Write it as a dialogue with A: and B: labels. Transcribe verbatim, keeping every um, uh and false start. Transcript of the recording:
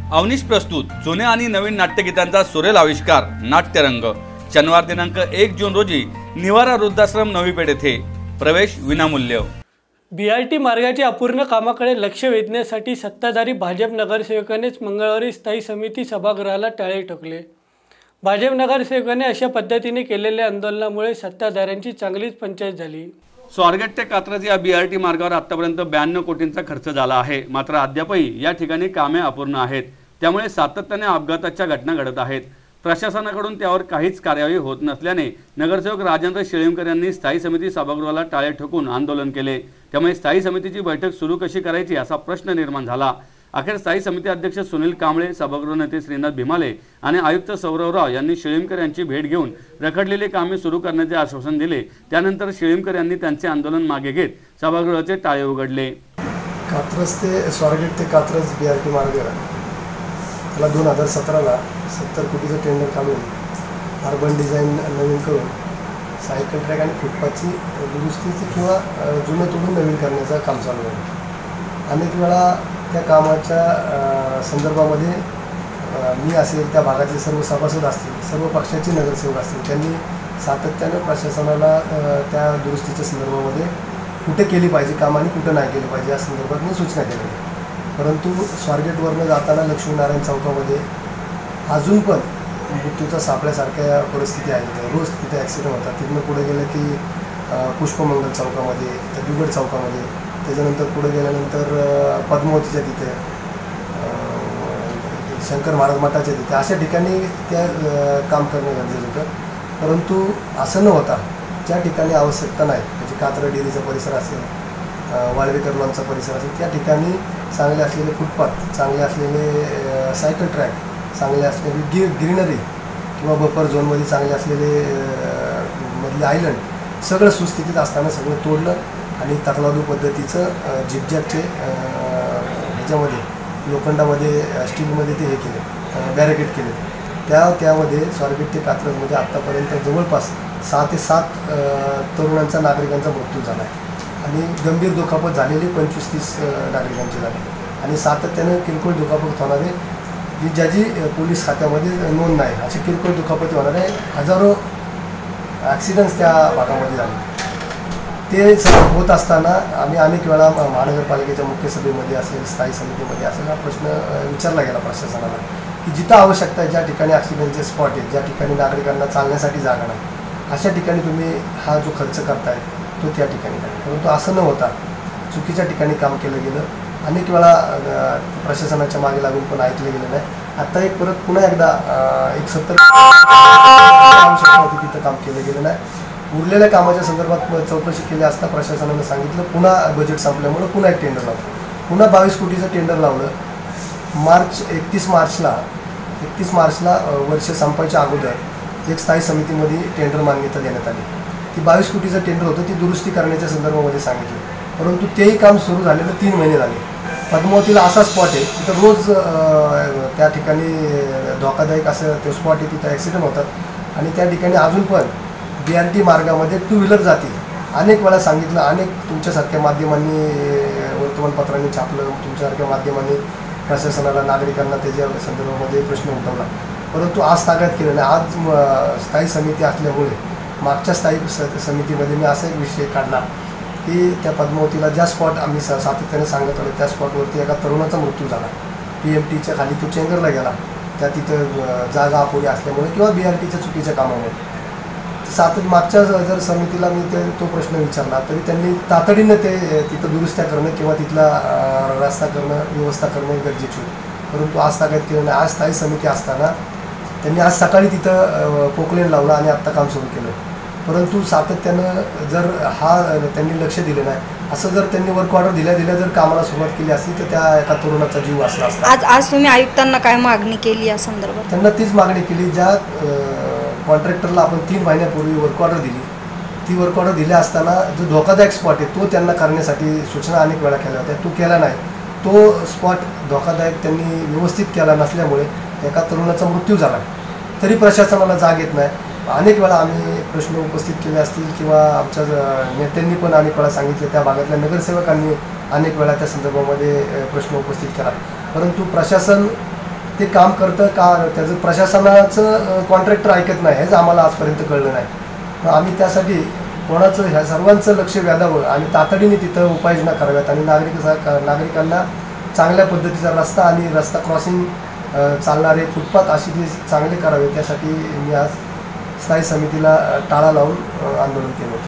A: अवनीश प्रस्तुत जुने आणि नवीन नाट्यगीतांचा सुरेल आविष्कार नाट्यरंग। शनिवार दिनांक एक जून रोजी निवारा वृद्धाश्रम नवी पेठ येथे प्रवेश विनामूल्य।
B: बीआरटी मार्गाच्या अपूर्ण कामाकडे लक्ष वेधण्यासाठी सत्ताधारी भाजप नगरसेवकानेच मंगळवारी स्थायी समिती सभागृहाला टाळे ठोकले। भाजप नगरसेवकाने अशा पद्धतीने केलेल्या आंदोलनामुळे सत्ताधाऱ्यांची चांगलीच पंचायत झाली।
A: स्वारगेट ते कात्रज या बीआरटी मार्गावर आतापर्यंत ब्याण्णव कोटींचा खर्च झाला आहे, मात्र अद्यापही या ठिकाणी कामे अपूर्ण आहेत। त्यामुळे सातत्याने अपघाताच्या घटना घडत आहेत। प्रशासनाकडून त्यावर काहीच कार्यवाही होत नसल्याने नगरसेवक राजेंद्र शिळीमकर यांनी स्थायी समिती सभागृहाला टाळे ठोकून आंदोलन केले। त्यामुळे स्थायी समितीची बैठक सुरू कशी करायची असा प्रश्न निर्माण झाला। अखेर स्थायी समिती अध्यक्ष सुनील कांबळे, सभागृह नेते श्रीनाथ भीमाले आणि आयुक्त सौरवराव यांनी शिळीमकर यांची भेट घेऊन रखडलेली कामे सुरू करण्याचे आश्वासन दिले। त्यानंतर शिळीमकर यांनी त्यांचे आंदोलन मागे घेत सभागृहाचे टाळे उघडले।
C: कात्रज ते स्वारगेट ते कात्रज बीआरटी मार्ग त्याला दोन हजार सतराला सत्तर कोटीचं टेंडर काढून अर्बन डिझाईन नवीन करून सायकल ट्रॅक आणि फुटपाथची दुरुस्तीची किंवा जुनं तोडून नवीन करण्याचं काम चालू आहे। अनेक वेळा त्या कामाच्या संदर्भामध्ये मी असेल, त्या भागातले सर्व सभासद असतील, सर्व पक्षाचे नगरसेवक असतील, त्यांनी सातत्यानं प्रशासनाला त्या दुरुस्तीच्या संदर्भामध्ये कुठे केली पाहिजे काम आणि कुठं नाही केली पाहिजे या संदर्भात मी सूचना केल्या। परंतु स्वारगेटवरनं जाताना लक्ष्मीनारायण चौकामध्ये अजून पण मृत्यूचा सापळ्यासारख्या परिस्थिती आहे। रोज तिथे ॲक्सिडेंट होतात। तिथनं पुढे गेलं की पुष्पमंगल चौकामध्ये, त्या दुगड चौकामध्ये, त्याच्यानंतर पुढे गेल्यानंतर पद्मावतीच्या तिथे, शंकर महाराज मठाच्या तिथे, अशा ठिकाणी त्या काम करणं गरजेचं होतं। परंतु असं न होता ज्या ठिकाणी आवश्यकता नाही, म्हणजे कात्रज डेअरीचा परिसर असेल, वाळवेकर लॉनचा परिसर असेल, त्या ठिकाणी चांगले असलेले फुटपाथ, चांगले असलेले सायकल ट्रॅक, चांगले असलेली गी ग्रीनरी किंवा बफर झोनमध्ये चांगले असलेले मधले आयलंड सगळं सुस्थितीत असताना सगळं तोडलं आणि तकलादू पद्धतीचं झिगझॅगचे ह्याच्यामध्ये लोखंडामध्ये स्टीलमध्ये ते हे केले, बॅरिकेड केले। त्या त्यामध्ये स्वारगेट ते कात्रजमध्ये आत्तापर्यंत जवळपास सहा ते सात तरुणांचा नागरिकांचा मृत्यू झाला आहे आणि गंभीर दुखापत झालेली पंचवीस तीस नागरिकांची झाली आणि सातत्यानं किरकोळ दुखापत होणारे जी ज्याची पोलीस खात्यामध्ये नोंद नाही असे किरकोळ दुखापती होणारे हजारो ॲक्सिडेंट्स त्या भागामध्ये झाले। ते सगळं होत असताना आम्ही अनेक वेळा महानगरपालिकेच्या मुख्य सभेमध्ये असेल, स्थायी समितीमध्ये असेल हा प्रश्न विचारला गेला प्रशासनाला की जिथं आवश्यकता आहे, ज्या ठिकाणी ॲक्सिडेंटचे स्पॉट आहेत, ज्या ठिकाणी नागरिकांना चालण्यासाठी जागा नाही, अशा ठिकाणी तुम्ही हा जो खर्च करताय तो त्या ठिकाणी करा। परंतु असं न होता चुकीच्या ठिकाणी काम केलं गेलं। अनेक वेळा प्रशासनाच्या मागे लागून पण ऐकलं गेलं नाही। आत्ता एक परत पुन्हा एकदा एक सत्तर आवश्यकता होती तिथं काम केलं गेलं नाही। उरलेल्या कामाच्या संदर्भात चौकशी केली असता प्रशासनानं सांगितलं पुन्हा बजेट संपल्यामुळं पुन्हा एक टेंडर लावलं, पुन्हा बावीस कोटीचं टेंडर लावलं। मार्च एकतीस मार्चला एकतीस मार्चला वर्ष संपायच्या अगोदर एक स्थायी समितीमध्ये टेंडर मान्यता देण्यात आली। ती बावीस कोटीचं टेंडर होतं, ती दुरुस्ती करण्याच्या संदर्भामध्ये सांगितलं। परंतु तेही काम सुरू झालेलं तीन महिने झाले। पद्मावतीला असा स्पॉट आहे तिथं रोज त्या ठिकाणी धोकादायक असं तो स्पॉट आहे, तिथं ॲक्सिडेंट होतात आणि त्या ठिकाणी अजून पण बी आर टी मार्गामध्ये टू व्हीलर जाते। अनेक वेळा सांगितलं, अनेक तुमच्यासारख्या माध्यमांनी वर्तमानपत्रांनी छापलं, तुमच्यासारख्या माध्यमांनी प्रशासनाला नागरिकांना त्याच्या संदर्भामध्ये प्रश्न उठवला, परंतु आज ताब्यात केलं नाही। आज स्थायी समिती असल्यामुळे मागच्या स्थायी स समितीमध्ये मी असा एक विषय काढला की त्या पद्मावतीला ज्या स्पॉट आम्ही स सातत्याने सांगत होतो त्या स्पॉटवरती एका तरुणाचा मृत्यू झाला। पी एम टीच्या खाली तो चेंगरला गेला, त्या तिथं जागा अपुरी असल्यामुळे किंवा बी आर टीच्या चुकीच्या कामामुळे। सातत मागच्या जर समितीला मी ते तो प्रश्न विचारला तरी त्यांनी तातडीनं ते तिथं दुरुस्त्या करणं किंवा तिथला रस्ता करणं, व्यवस्था करणं गरजेची होती। परंतु आज ताब्यात केलं नाही। आज स्थायी समिती असताना त्यांनी आज सकाळी तिथं पोकलेन लावला आणि आत्ता काम सुरू केलं। परंतु सातत्यानं जर हा त्यांनी लक्ष दिलं नाही, असं जर त्यांनी वर्क ऑर्डर दिल्या दिल्या जर कामाला सुरुवात केली असती तर त्या एका तरुणाचा जीव वाचला असता।
D: आज आज तुम्ही आयुक्तांना काय मागणी केली या संदर्भात?
C: त्यांना तीच मागणी केली, ज्या कॉन्ट्रॅक्टरला आपण तीन महिन्यापूर्वी वर्क ऑर्डर दिली, ती वर्क ऑर्डर दिल्या असताना जो धोकादायक स्पॉट आहे तो त्यांना करण्यासाठी सूचना अनेक वेळा केल्या होत्या, तो केला नाही। तो स्पॉट धोकादायक त्यांनी व्यवस्थित केला नसल्यामुळे एका तरुणाचा मृत्यू झाला, तरी प्रशासनाला जाग येत नाही। अनेक वेळा आम्ही प्रश्न उपस्थित केले असतील किंवा आमच्या नेत्यांनी पण अनेक वेळा सांगितले, त्या भागातल्या नगरसेवकांनी अनेक वेळा त्या संदर्भामध्ये प्रश्न उपस्थित केला, परंतु प्रशासन ते काम करतं का, त्याचं प्रशासनाचं कॉन्ट्रॅक्टर ऐकत नाही हेच आम्हाला आजपर्यंत कळलं नाही. मग आम्ही त्यासाठी कोणाचं ह्या सर्वांचं लक्ष वेधावं आणि तातडीने तिथं उपाययोजना कराव्यात आणि नागरिक नागरिकांना चांगल्या पद्धतीचा रस्ता आणि रस्ता क्रॉसिंग चालणारे फुटपाथ अशी ती चांगले करावे, त्यासाठी मी आज स्थायी समितीला टाळा लावून आंदोलन केलं होतं.